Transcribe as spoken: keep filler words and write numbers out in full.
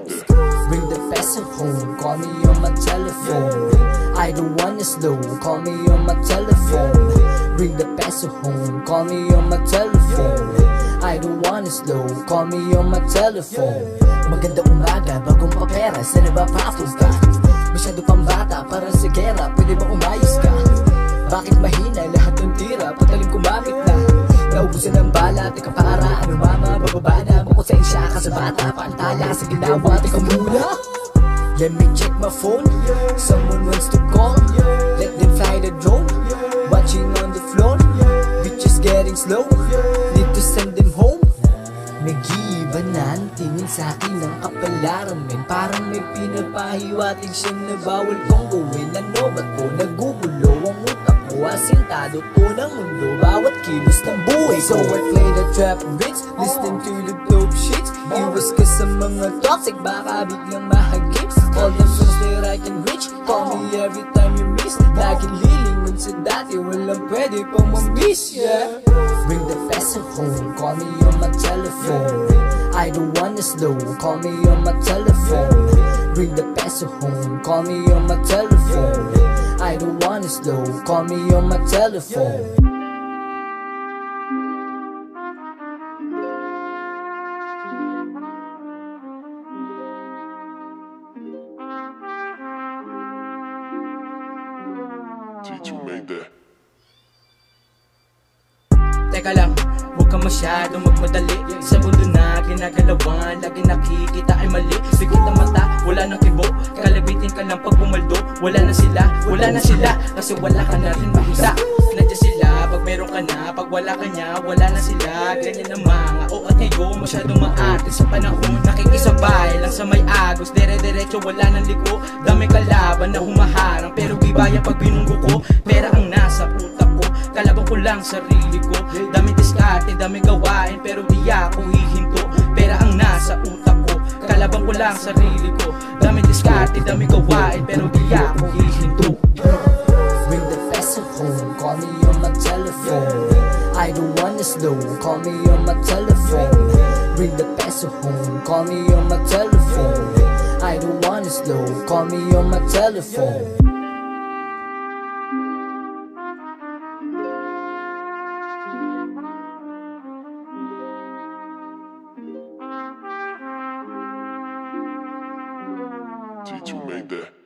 Bring the peso home, call me on my telephone. I don't wanna slow, call me on my telephone. Bring the peso home, call me on my telephone. I don't wanna slow, call me on my telephone. Maganda umaga, bagong papera, sana ba papos ka? Masyado pang bata, parang sa gera, pwede ba umayos ka? Bakit mahina lahat ng tira, pataling kumapit na? Naubusan ng bala, teka para, ano mama, bababa na. Makonsensya ka sa bata, paantala sa ginawa, teka muna. Let me check my phone, someone wants to call. Let them fly the drone, watching on the floor. Bitches getting slow, need to send them home. Nag-iiba na ang tingin sa'kin ng kapalaran, men. Parang may pinapahiwatig siya na bawal kong gawin. Ano ba to? Nagugulo ang utak ko, asintado po ng mundo, bawat kilos ng buhay ko. So I play the trap beats, listen to the dope shits. Iwas ka sa mga toxic, baka biglang mahagip. All the friends that I can reach, call me every time you miss. Laging lilingon sa dati, walang pwede pang ma-miss, yeah. Bring the peso home, call me on my telephone. I don't wanna slow, call me on my telephone. Bring the peso home, call me on my telephone. I don't wanna slow, call me on my telephone. Teka lang, huwag ka masyadong magmadali. Sa mundo na ginagalawan, lagi nakikita ay mali. Bigit na mata, wala nang kibo. Kalabitin ka lang pag pumaldo. Wala na sila, wala na sila. Kasi wala ka na rin makita. Nandiyan sila pag meron ka na, pag wala ka niya, wala na sila. Ganyan ang mga o at ngayon, masyadong maarte sa panahon. Nakikisabay lang sa may agos, dere-derecho wala nang liko. Dami kalaban na humaharang, pero bibaya pag binunggo ko. Pera ang nasa utak ko, kalaban ko lang sarili ko. Dami diskarte, dami gawain, pero di ako hihinto. Pera ang nasa utak ko, kalaban ko lang sarili ko. Dami diskarte, dami gawain, pero di ako hihinto. Bring the peso home, call me on my telephone. I don't wanna slow, call me on my telephone. Bring the peso home, call me on my telephone. I don't wanna slow, call me on my telephone. Did you make that?